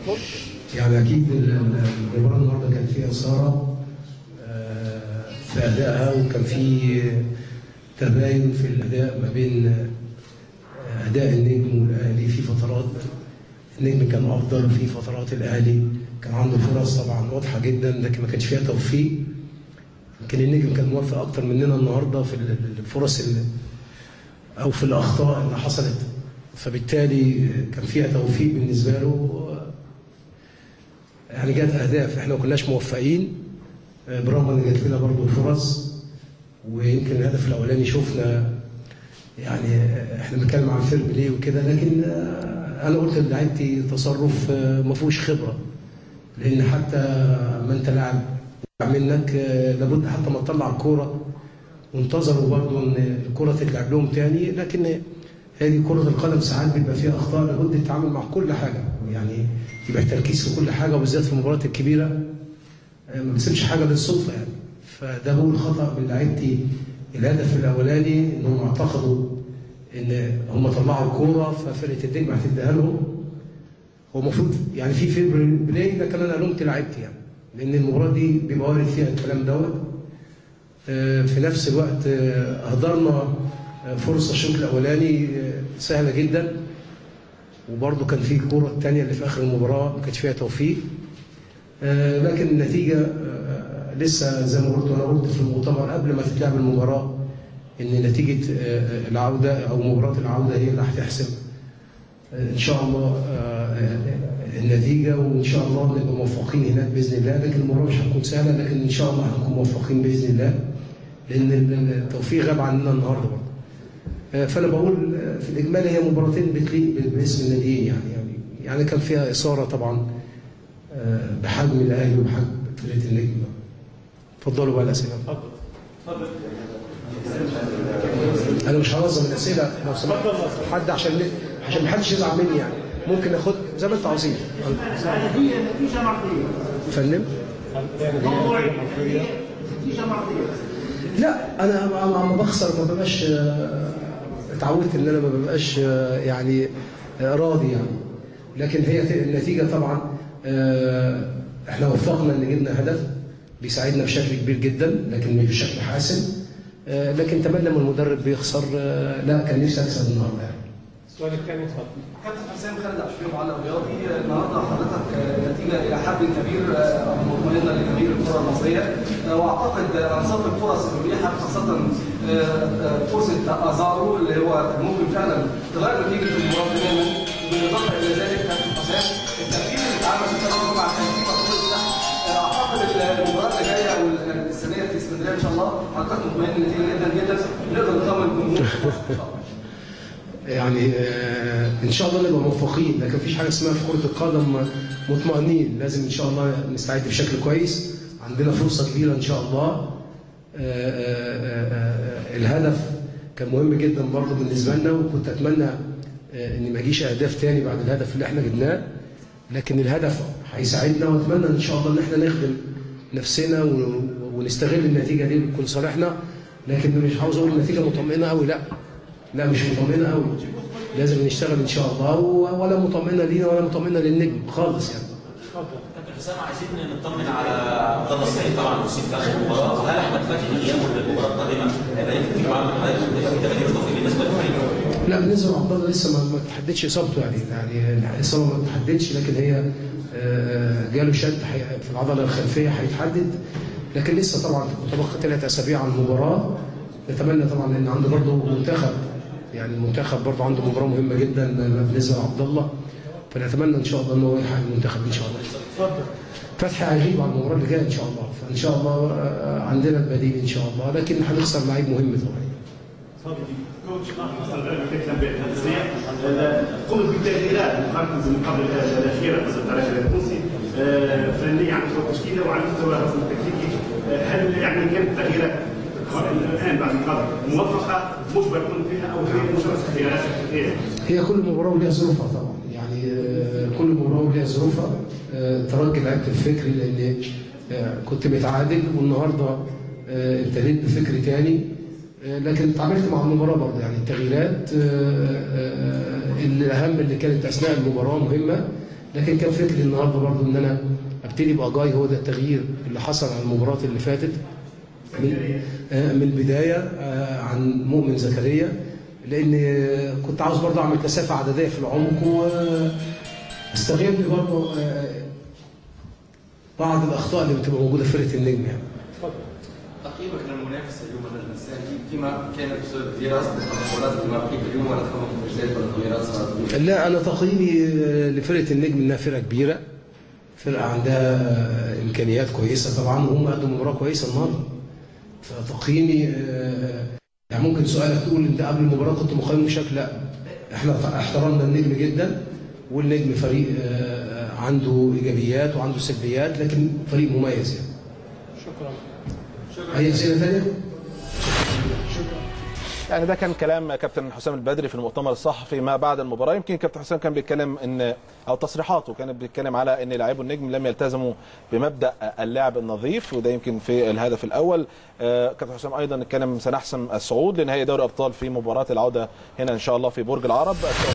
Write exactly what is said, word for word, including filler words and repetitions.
يعني اكيد المباراه النهارده كان فيها اثاره في ادائها، وكان في تباين في الاداء ما بين اداء النجم والاهلي. في فترات النجم كان افضل، في فترات الاهلي كان عنده فرص طبعا واضحه جدا لكن ما كانش فيها توفيق. يمكن النجم كان موفق اكتر مننا النهارده في الفرص اللي او في الاخطاء اللي حصلت، فبالتالي كان فيها توفيق بالنسبه له. يعني جت اهداف احنا ما كناش موفقين برغم ان جت لنا برضه الفرص. ويمكن الهدف الاولاني شفنا يعني احنا بنتكلم عن فير بلاي وكده، لكن انا قلت لعيبتي تصرف ما فيهوش خبره، لان حتى ما انت لاعب منك لابد حتى ما تطلع الكوره، وانتظروا برضه ان الكوره تتلعب لهم تاني. لكن هذه كره القدم ساعات بيبقى فيها اخطاء، لابد التعامل مع كل حاجه، يعني يبقى التركيز في كل حاجه، وبالذات في المباريات الكبيره ما بيسيبش حاجه للصدفه يعني. فده هو الخطا من لعيبتي. الهدف الاولاني انهم اعتقدوا ان هم طلعوا الكوره ففرقه النجم هتديها لهم. هو المفروض يعني في فير بلاي، لكن انا لومت لعيبتي يعني، لان المباراه دي بيبقى وارد فيها الكلام دوت. في نفس الوقت اهدرنا فرصه الشوط الاولاني سهله جدا، وبرضه كان في الكوره الثانيه اللي في اخر المباراه ما كانش فيها توفيق. لكن النتيجه لسه زي ما قلت، وانا قلت في المؤتمر قبل ما تتلعب المباراه ان نتيجه العوده او مباراه العوده هي اللي هتحسم ان شاء الله النتيجه، وان شاء الله نبقى موفقين هناك باذن الله. لكن المباراه مش هتكون سهله، لكن ان شاء الله هنكون موفقين باذن الله، لان التوفيق غاب عننا النهارده برضه. فانا بقول في الاجمالي هي مباراتين بتليق باسم الناديين يعني يعني يعني كان فيها اثاره طبعا بحجم الاهلي وبحجم فرقه النجم. اتفضلوا بقى الاسئله. اتفضل. انا مش هنظم الاسئله لو سمحت حد عشان عشان ما حدش يزعل مني يعني. ممكن ناخد زي ما انتوا عاوزين. هي نتيجه مرضيه. فندم؟ نتيجه مرضيه. لا انا ما بخسر ما ببقاش اتعودت ان انا ما ببقاش يعني راضي يعني. لكن هي النتيجه طبعا احنا وفقنا ان جبنا هدف بيساعدنا بشكل كبير جدا، لكن مش بشكل حاسم. لكن تمنى من المدرب بيخسر. لا كان نفسي اكسب النهارده يعني. السؤال الثاني اتفضل. كابتن حسام خالد عشرين معلق رياضي، النهارده حضرتك نتيجه الى حد كبير مطمئنه لجماهير الكره المصريه، واعتقد انصاف الفرص المتيحه خاصه فرصه ازارو اللي هو ممكن فعلا تغير نتيجه المباراه تماما. بالاضافه الى ذلك كابتن حسام التغيير اللي اتعمل في سنه مع تنظيم الفرص، اعتقد المباراه اللي جايه والسنه في اسكندريه ان شاء الله حضرتك مطمئن النتيجه جدا جدا، نقدر نطمن الجمهور ان شاء الله. يعني آه ان شاء الله نبقى موفقين، لكن مفيش حاجه اسمها في كره القدم مطمئنين. لازم ان شاء الله نستعد بشكل كويس، عندنا فرصه كبيره ان شاء الله. آه آه آه الهدف كان مهم جدا برضه بالنسبه لنا، وكنت اتمنى آه ان ما يجيش اهداف تاني بعد الهدف اللي احنا جبناه، لكن الهدف هيساعدنا، واتمنى ان شاء الله ان احنا نخدم نفسنا ونستغل النتيجه دي بكل صالحنا. لكن مش عاوز اقول النتيجه مطمئنه قوي، لا لا مش مطمئنه قوي، لازم نشتغل ان شاء الله، ولا مطمئنه لينا ولا مطمئنه للنجم خالص يعني. اتفضل. كابتن حسام عايزين نطمن على عبد الله السعيد طبعا مصيب في اخر المباراه، وهل احمد فتحي غيابه للمباراه القادمه هيبقى ليه تكتيك معاه من حضرتك في تغيير اضافي بالنسبه للفريق؟ لا بالنسبه لعبد الله لسه ما تحددش اصابته يعني يعني الاصابه ما تحددش، لكن هي جاله شد في العضله الخلفيه هيتحدد، لكن لسه طبعا تبقى ثلاث اسابيع على المباراه. نتمنى طبعا ان عنده برضه منتخب، يعني المنتخب برضه عنده مباراه مهمه جدا بالنسبه لعبد الله، فنتمنى ان شاء الله ان هو يلحق المنتخب ان شاء الله. اتفضل. فتحي هيغيب على المباراه اللي جايه ان شاء الله، فان شاء الله عندنا البديل ان شاء الله، لكن هنخسر لعيب مهم طبعا. اتفضل. كوتش حصل تكلم بالتنسيق قمت بالتغييرات مقارنه بالمقابله الاخيره قصدت على شباب التونسي فنيا على مستوى التشكيله وعلى مستوى الرسم التكتيكي، هل يعني كانت تغييرات الان بعد المقابله موفقه مجبر يكون فيها او هي مجرد اختيارات شخصيه؟ هي كل مباراه ولها ظروفها طبعا، يعني كل مباراه ولها ظروفها. ترجي لعبت الفكري لان كنت متعادل، والنهارده ابتديت بفكر تاني، لكن اتعاملت مع المباراه برضه. يعني التغييرات الاهم اللي كانت اثناء المباراه مهمه، لكن كان فكري النهارده برضو ان انا ابتدي باجاي، هو ده التغيير اللي حصل على المباراه اللي فاتت من من البدايه عن مؤمن زكريا، لان كنت عاوز برضو اعمل كثافه عدديه في العمق واستغل برضو بعض الاخطاء اللي بتبقى موجوده في فرقه النجم يعني. تقييمك للمنافسه اليوم النجم الساهلي فيما كانت دراسه المباريات فيما بقيت اليوم ولا تخمم مفاجات ولا تغييرات صارت؟ لا، انا تقييمي لفرقه النجم انها فرقه كبيره، فرقه عندها امكانيات كويسه طبعا، وهم قدموا مباراه كويسه النهارده. فتقييمي يعني ممكن سؤالك تقول انت قبل المباراه كنت مقيم بشكل، لا احنا احترمنا النجم جدا، والنجم فريق عنده ايجابيات وعنده سلبيات لكن فريق مميز يعني. شكرا. اي اسئله ثانيه؟ يعني ده كان كلام كابتن حسام البدري في المؤتمر الصحفي ما بعد المباراه. يمكن كابتن حسام كان بيتكلم ان او تصريحاته كانت بيتكلم على ان لاعبو النجم لم يلتزموا بمبدا اللعب النظيف، وده يمكن في الهدف الاول. كابتن حسام ايضا اتكلم سنحسم الصعود لنهائي دوري ابطال في مباراه العوده هنا ان شاء الله في برج العرب.